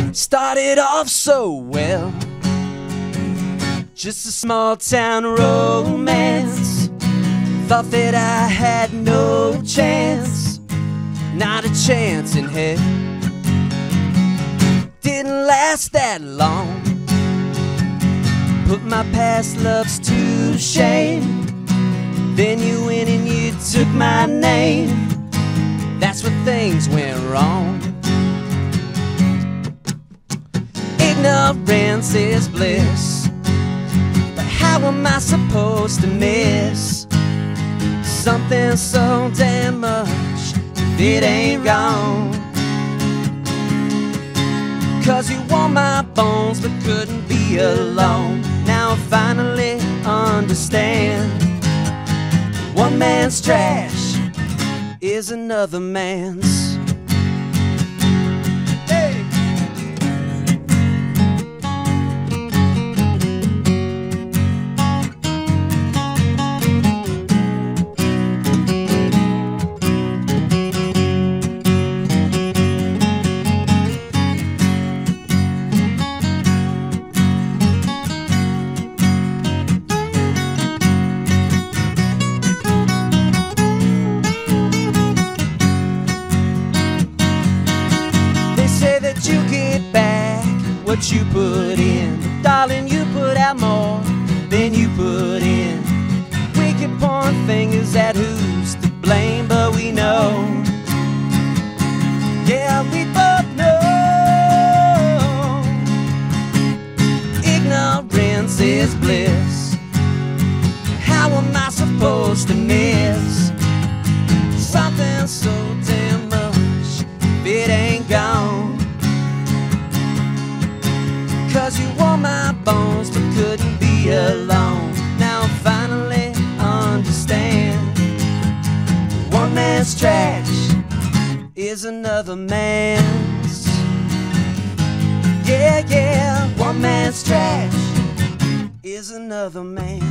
Started off so well, just a small town romance. Thought that I had no chance, not a chance in hell. Didn't last that long, put my past loves to shame. Then you went and you took my name, that's where things went wrong. Ignorance is bliss, but how am I supposed to miss something so damn much if it ain't gone? 'Cause you want my bones but couldn't be alone. Now I finally understand, one man's trash is another man's. You get back what you put in, but darling, you put out more than you put in. We can point fingers at who's to blame, but we know, yeah, we both know, ignorance is bliss. How am I supposed to miss something so damn much if it ain't gone? 'Cause you want my bones but couldn't be alone. Now I finally understand, one man's trash is another man's. Yeah, yeah, one man's trash is another man's.